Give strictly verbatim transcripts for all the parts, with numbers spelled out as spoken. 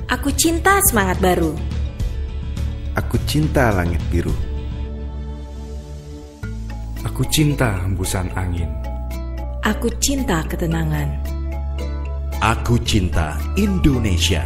Aku cinta semangat baru. Aku cinta langit biru. Aku cinta hembusan angin. Aku cinta ketenangan. Aku cinta Indonesia.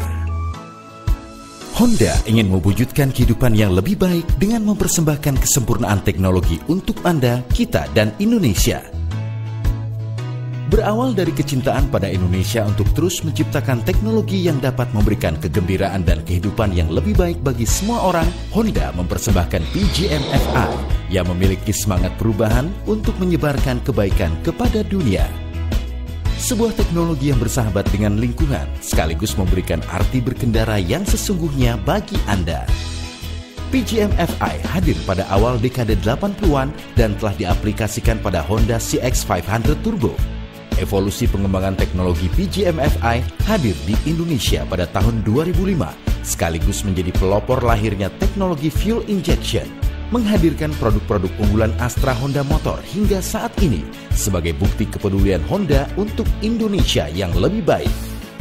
Honda ingin mewujudkan kehidupan yang lebih baik dengan mempersembahkan kesempurnaan teknologi untuk Anda, kita, dan Indonesia. Berawal dari kecintaan pada Indonesia untuk terus menciptakan teknologi yang dapat memberikan kegembiraan dan kehidupan yang lebih baik bagi semua orang, Honda mempersembahkan P G M F I yang memiliki semangat perubahan untuk menyebarkan kebaikan kepada dunia. Sebuah teknologi yang bersahabat dengan lingkungan sekaligus memberikan arti berkendara yang sesungguhnya bagi Anda. P G M F I hadir pada awal dekade delapan puluhan dan telah diaplikasikan pada Honda C X lima ratus Turbo. Evolusi pengembangan teknologi P G M F I hadir di Indonesia pada tahun dua ribu lima, sekaligus menjadi pelopor lahirnya teknologi fuel injection, menghadirkan produk-produk unggulan Astra Honda Motor hingga saat ini sebagai bukti kepedulian Honda untuk Indonesia yang lebih baik.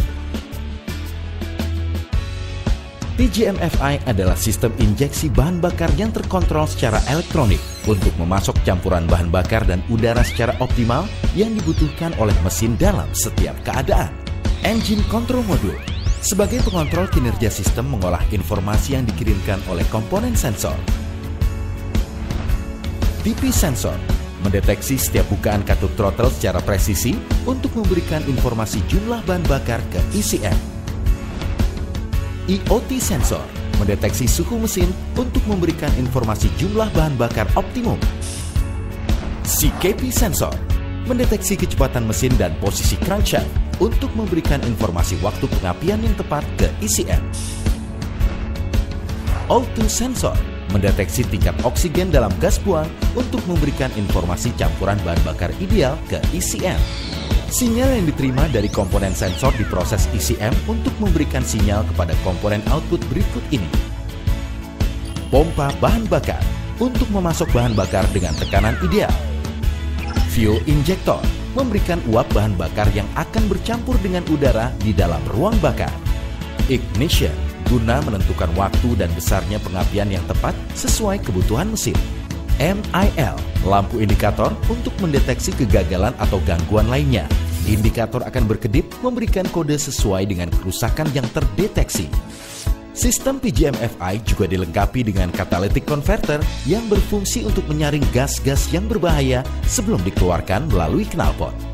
P G M F I adalah sistem injeksi bahan bakar yang terkontrol secara elektronik untuk memasok campuran bahan bakar dan udara secara optimal yang dibutuhkan oleh mesin dalam setiap keadaan. Engine Control Module sebagai pengontrol kinerja sistem mengolah informasi yang dikirimkan oleh komponen sensor. D P Sensor mendeteksi setiap bukaan katup throttle secara presisi untuk memberikan informasi jumlah bahan bakar ke E C M. E O T Sensor mendeteksi suhu mesin untuk memberikan informasi jumlah bahan bakar optimum. C K P Sensor mendeteksi kecepatan mesin dan posisi crankshaft untuk memberikan informasi waktu pengapian yang tepat ke E C M. O two Sensor mendeteksi tingkat oksigen dalam gas buang untuk memberikan informasi campuran bahan bakar ideal ke E C M. Sinyal yang diterima dari komponen sensor diproses E C M untuk memberikan sinyal kepada komponen output berikut ini. Pompa bahan bakar untuk memasok bahan bakar dengan tekanan ideal. Fuel injector memberikan uap bahan bakar yang akan bercampur dengan udara di dalam ruang bakar. Ignition guna menentukan waktu dan besarnya pengapian yang tepat sesuai kebutuhan mesin. M I L, lampu indikator untuk mendeteksi kegagalan atau gangguan lainnya. Indikator akan berkedip memberikan kode sesuai dengan kerusakan yang terdeteksi. Sistem P G M F I juga dilengkapi dengan catalytic converter yang berfungsi untuk menyaring gas-gas yang berbahaya sebelum dikeluarkan melalui knalpot.